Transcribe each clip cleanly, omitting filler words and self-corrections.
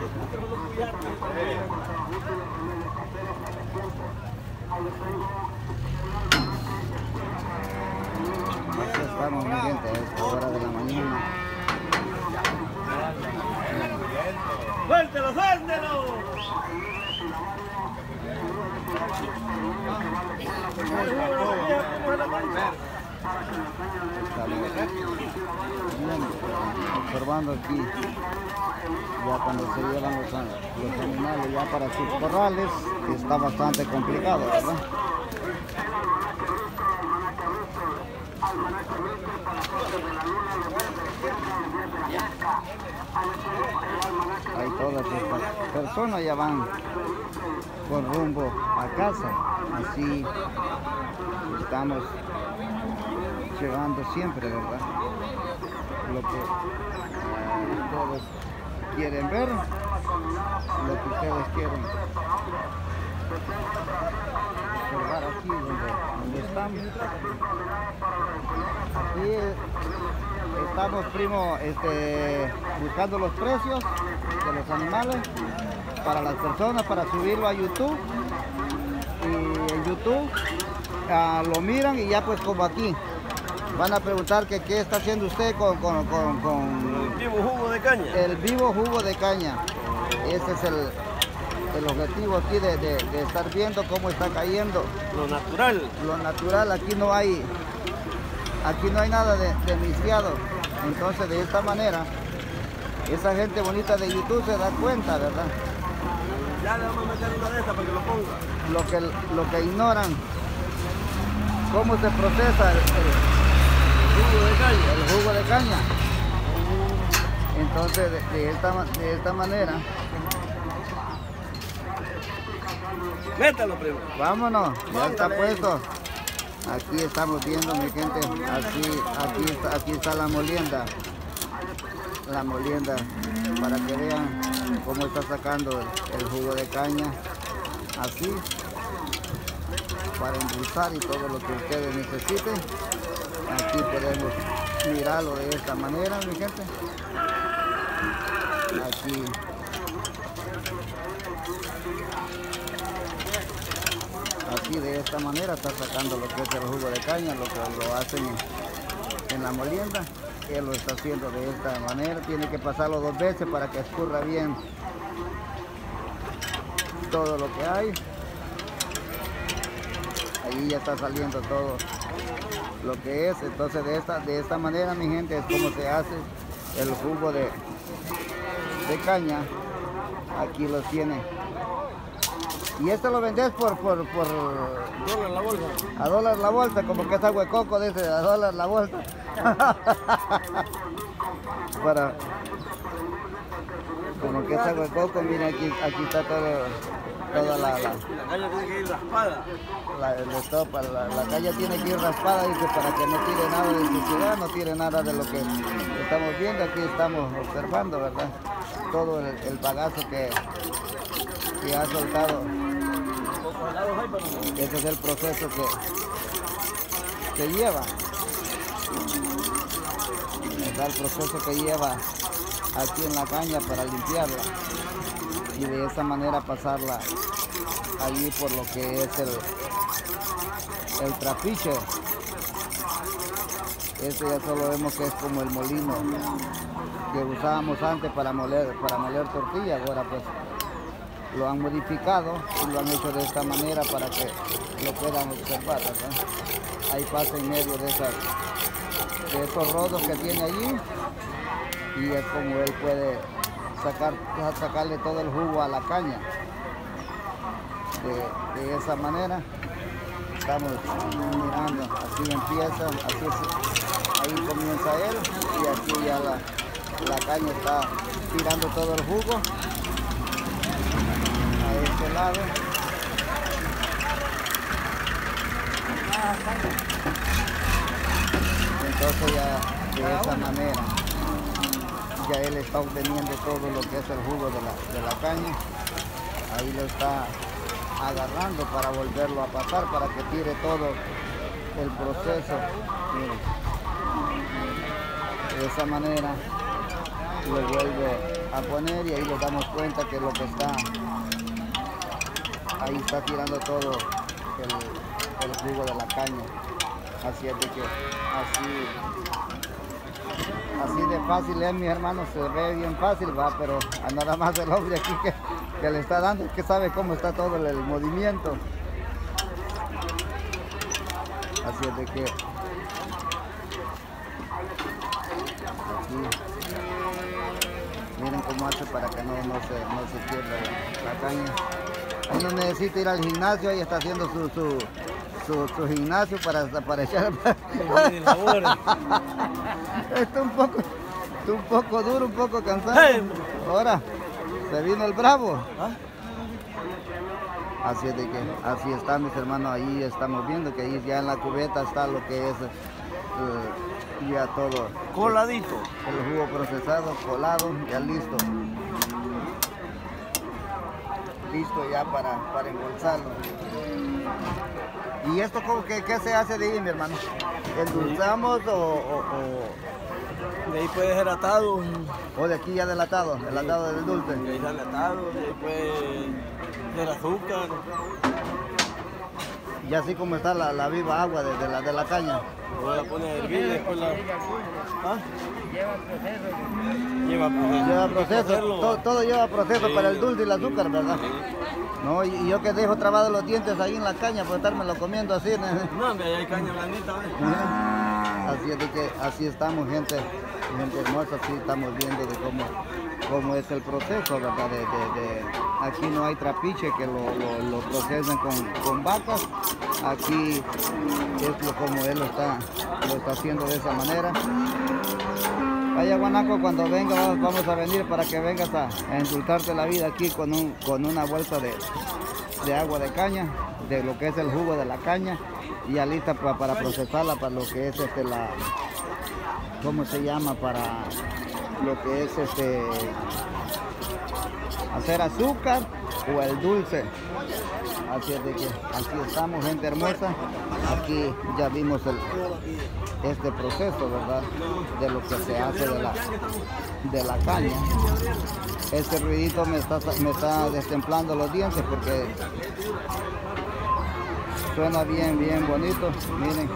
Así estamos, mi gente, a esta hora de la mañana. ¡Suéltelo, suéltelo! Estamos bien, observando aquí ya cuando se llevan los animales ya para sus corrales, está bastante complicado, ¿verdad? Hay todas estas personas ya van con rumbo a casa, así estamos llegando siempre, ¿verdad? Lo que ustedes quieren ver, lo que ustedes quieren observar aquí donde estamos. Aquí estamos, primo, buscando los precios de los animales para las personas, para subirlo a YouTube. Y en YouTube lo miran y ya pues como aquí van a preguntar que qué está haciendo usted con el vivo jugo de caña. El vivo jugo de caña. Ese es el objetivo aquí de estar viendo cómo está cayendo. Lo natural. Lo natural, aquí no hay nada de mezclado. Entonces de esta manera, esa gente bonita de YouTube se da cuenta, ¿verdad? Ya le vamos a meter una de estas para que lo ponga. Lo que ignoran, cómo se procesa el Jugo de caña. el jugo de caña. Entonces de esta manera, Métalo, primo. vámonos, ya está Póngale. puesto. Aquí estamos viendo, mi gente, aquí está la molienda, para que vean cómo está sacando el jugo de caña, así, para endulzar y todo lo que ustedes necesiten. Aquí podemos mirarlo de esta manera, mi gente. Aquí de esta manera está sacando lo que es el jugo de caña, lo que lo hacen en la molienda. Él lo está haciendo de esta manera, tiene que pasarlo 2 veces para que escurra bien todo lo que hay. Ahí ya está saliendo todo lo que es. Entonces de esta manera, mi gente, es como se hace el jugo de caña. Aquí lo tiene. Y esto lo vendes por $1 la bolsa. a $1 la bolsa, como que es agua de coco, dice, a $1 la bolsa. Como que es agua de coco, miren, aquí está toda la caña tiene que ir raspada. la caña tiene que ir raspada, dice, para que no tire nada de suciedad, no tire nada de lo que estamos viendo. Aquí estamos observando, ¿verdad? Todo el bagazo que ha soltado. Ese es el proceso que lleva. Es el proceso que lleva aquí en la caña para limpiarla y de esa manera pasarla allí por lo que es el trapiche. Este ya solo vemos que es como el molino que usábamos antes para moler tortillas. Ahora pues lo han modificado y lo han hecho de esta manera para que lo puedan observar, ¿verdad? Ahí pasa en medio de estos rodos que tiene allí y es como él puede sacarle todo el jugo a la caña. De esa manera estamos mirando, así empieza, ahí comienza él y aquí ya la caña está tirando todo el jugo a este lado. Entonces ya de esa manera ya él está obteniendo todo lo que es el jugo de la caña. Ahí lo está agarrando para volverlo a pasar, para que tire todo el proceso. Miren. De esa manera lo vuelve a a poner y ahí nos damos cuenta que lo que está, ahí está tirando todo el jugo de la caña. Así es de que así de fácil es, mis hermanos, se ve bien fácil, va, pero a nada más el hombre aquí que le está dando, que sabe cómo está todo el movimiento. Así es de que aquí, miren cómo hace para que no se pierda la caña. Ahí no necesita ir al gimnasio, ahí está haciendo su gimnasio para echar. Esto un poco duro, un poco cansado. Ahora se vino el bravo. Así es de que así está, mis hermanos. Ahí estamos viendo que ahí ya en la cubeta está lo que es ya todo coladito, el jugo procesado, colado, ya listo ya para embolsarlo. ¿Y esto qué se hace de ahí, mi hermano? ¿Endulzamos o de ahí puede ser atado? O de aquí ya delatado, delatado del dulce. De ahí sale atado, de ahí puede ser azúcar. Y así como está la viva agua de la caña. Luego la pone a hervir, después la... ¿Ah? Lleva proceso, todo lleva proceso, sí, para el dulce y el azúcar, ¿verdad? Sí. No, y yo que dejo trabados los dientes ahí en la caña por estármelo comiendo así. No, ahí hay caña blandita, ¿ves? Así es de que así estamos, gente hermosa, así estamos viendo de cómo es el proceso, ¿verdad? Aquí no hay trapiche que lo procesan con vacas. Aquí es como él lo está haciendo de esa manera. Vaya, Guanaco, cuando venga vamos a venir para que vengas a endulzarte la vida aquí con una bolsa de agua de caña, de lo que es el jugo de la caña, y ya lista para procesarla para lo que es ¿cómo se llama? Para lo que es hacer azúcar o el dulce. Así es de que aquí estamos, gente hermosa. Aquí ya vimos este proceso, ¿verdad? De lo que se hace de la caña. Este ruidito me está destemplando los dientes porque suena bien bonito. Miren,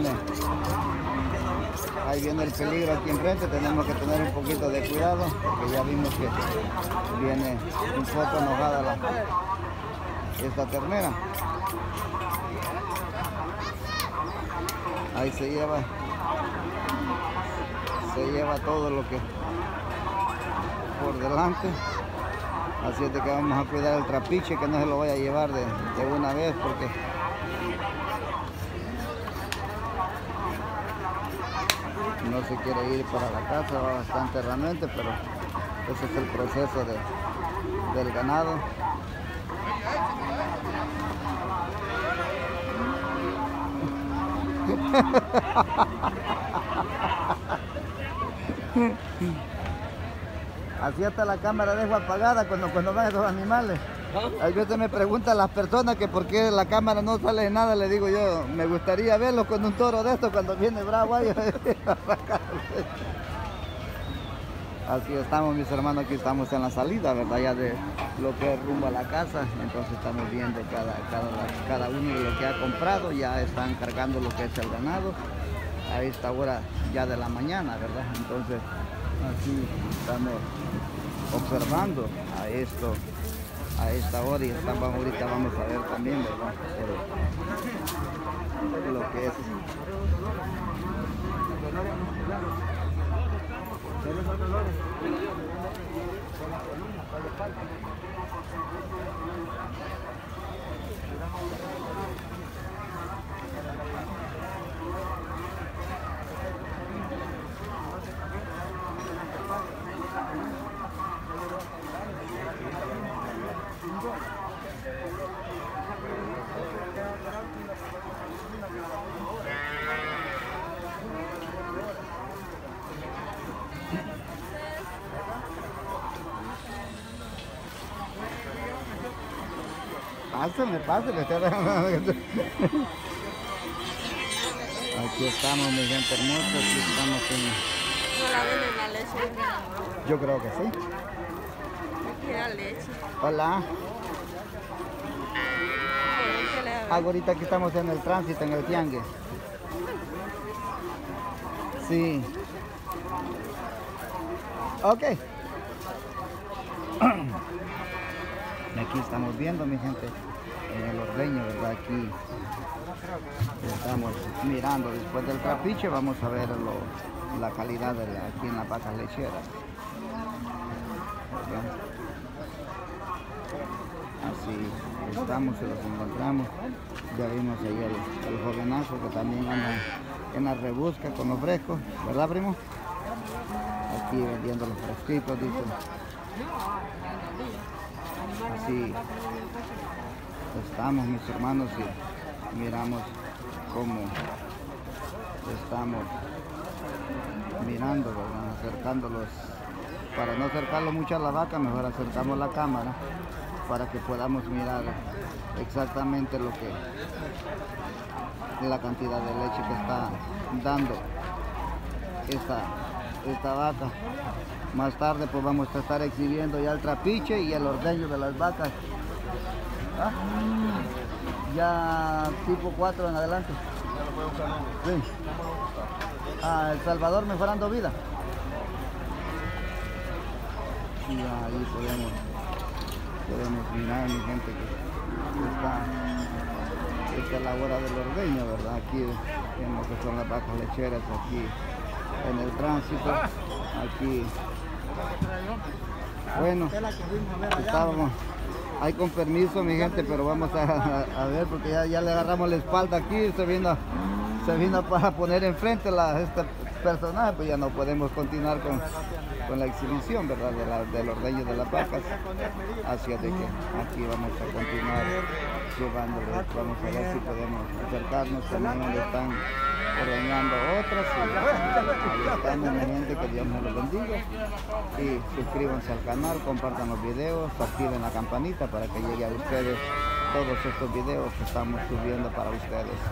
ahí viene el peligro aquí enfrente. Tenemos que tener un poquito de cuidado porque ya vimos que viene un poco enojada esta ternera. Ahí se lleva todo lo que por delante. Así es de que vamos a cuidar el trapiche, que no se lo vaya a llevar de una vez, porque no se quiere ir para la casa, va bastante realmente, pero ese es el proceso del ganado. Así hasta la cámara dejo apagada cuando van esos animales. A veces me preguntan las personas que por qué la cámara no sale de nada. Le digo yo, me gustaría verlo con un toro de estos cuando viene bravo ahí. Así estamos, mis hermanos, aquí estamos en la salida, ¿verdad? Ya de lo que es rumbo a la casa. Entonces estamos viendo cada uno de lo que ha comprado. Ya están cargando lo que es el ganado a esta hora ya de la mañana, ¿verdad? Entonces así estamos observando a esta hora, y ahorita vamos a ver también, ¿verdad? Pero lo que es Pásame. Aquí estamos, mi gente hermosa, aquí estamos en... ¿No la venden en la leche? Yo creo que sí. leche. Hola. ¿Qué le hago? Ahorita aquí estamos en el tránsito, en el tianguis. Sí. Ok. Aquí estamos viendo, mi gente, en el ordeño, ¿verdad? Aquí estamos mirando después del trapiche, vamos a ver la calidad de aquí en las vacas lecheras. ¿Verdad? Así estamos, se los encontramos. Ya vimos ahí el jovenazo que también anda en la rebusca con los frescos, ¿verdad, primo? Aquí vendiendo los fresquitos, dicen. Así estamos, mis hermanos, y miramos cómo estamos mirando, ¿verdad? Acercándolos. Para no acercarlo mucho a la vaca, mejor acercamos la cámara para que podamos mirar exactamente lo que la cantidad de leche que está dando esta vaca. Más tarde pues vamos a estar exhibiendo ya el trapiche y el ordeño de las vacas. ¿Ah? Ya tipo 4 en adelante. Sí. Ah, El Salvador mejorando vida. Y ahí podemos mirar, mi gente, que esta es la hora del ordeño, ¿verdad? Aquí en lo que son las vacas lecheras, aquí en el tránsito, aquí. Bueno, estábamos ahí con permiso, mi gente, pero vamos a ver, porque ya le agarramos la espalda aquí, se vino para poner enfrente este personaje, pues ya no podemos continuar con la exhibición, ¿verdad? Del ordeño de las vacas. Así es de que aquí vamos a continuar llevándoles, vamos a ver si podemos acercarnos también donde están ordeñando otras. Ahí estamos, mi gente, que Dios me los bendiga. Y suscríbanse al canal, compartan los videos, activen la campanita para que llegue a ustedes todos estos videos que estamos subiendo para ustedes.